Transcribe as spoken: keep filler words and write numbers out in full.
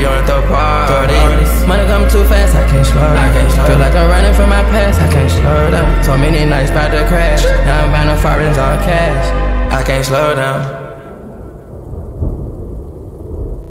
on the party. Money come too fast, I can't slow down. Feel like I'm running from my past, I can't slow down. So many nights about to crash. Now I'm buying no foreigns on cash. I can't slow down.